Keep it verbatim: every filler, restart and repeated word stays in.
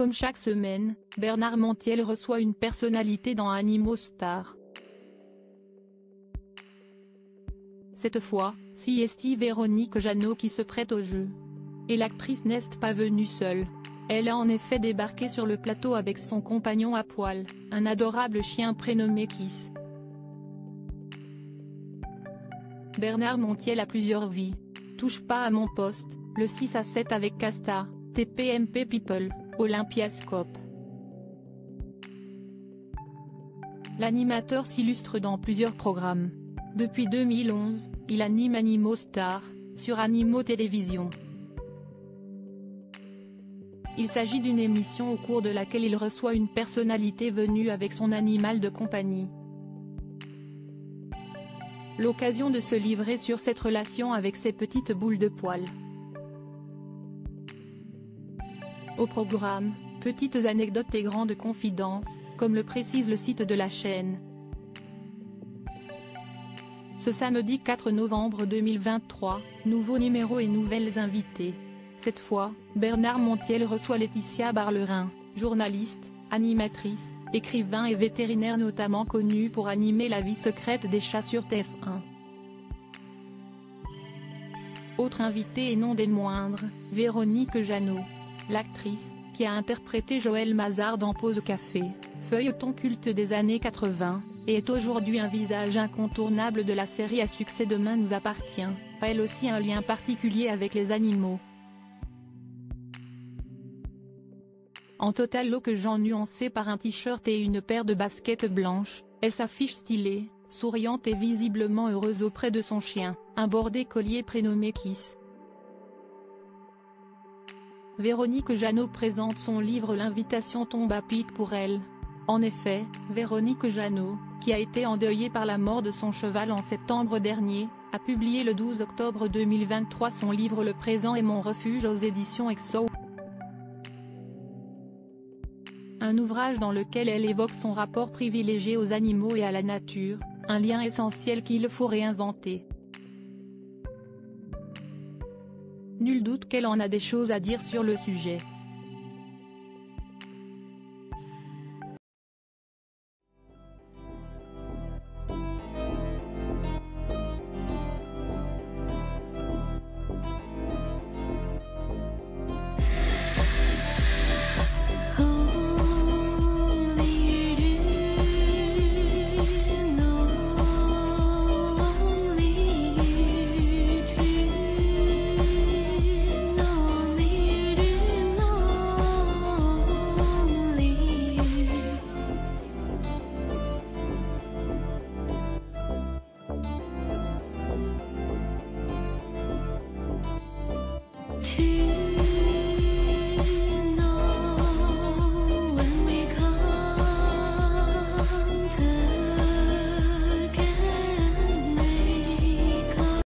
Comme chaque semaine, Bernard Montiel reçoit une personnalité dans Animaux Stars. Cette fois, c'est Véronique Jeannot qui se prête au jeu. Et l'actrice n'est pas venue seule. Elle a en effet débarqué sur le plateau avec son compagnon à poil, un adorable chien prénommé Kiss. Bernard Montiel a plusieurs vies. Touche pas à mon poste, le six à sept avec Casta, T P M P People, Olympiascope. L'animateur s'illustre dans plusieurs programmes. Depuis deux mille onze, il anime Animaux Stars, sur Animaux Télévision. Il s'agit d'une émission au cours de laquelle il reçoit une personnalité venue avec son animal de compagnie. L'occasion de se livrer sur cette relation avec ses petites boules de poils. Au programme, petites anecdotes et grandes confidences, comme le précise le site de la chaîne. Ce samedi quatre novembre deux mille vingt-trois, nouveau numéro et nouvelles invitées. Cette fois, Bernard Montiel reçoit Laetitia Barlerin, journaliste, animatrice, écrivain et vétérinaire notamment connue pour animer La vie secrète des chats sur T F un. Autre invitée et non des moindres, Véronique Jeannot. L'actrice, qui a interprété Joël Mazard dans Pause Café, feuilleton culte des années quatre-vingt, et est aujourd'hui un visage incontournable de la série à succès Demain nous appartient, a elle aussi un lien particulier avec les animaux. En total look Jean nuancé par un t-shirt et une paire de baskets blanches, elle s'affiche stylée, souriante et visiblement heureuse auprès de son chien, un border collier prénommé Kiss. Véronique Jeannot présente son livre L'invitation tombe à pic pour elle. En effet, Véronique Jeannot, qui a été endeuillée par la mort de son cheval en septembre dernier, a publié le douze octobre deux mille vingt-trois son livre Le présent est mon refuge aux éditions Exo. Un ouvrage dans lequel elle évoque son rapport privilégié aux animaux et à la nature, un lien essentiel qu'il faut réinventer. Nul doute qu'elle en a des choses à dire sur le sujet.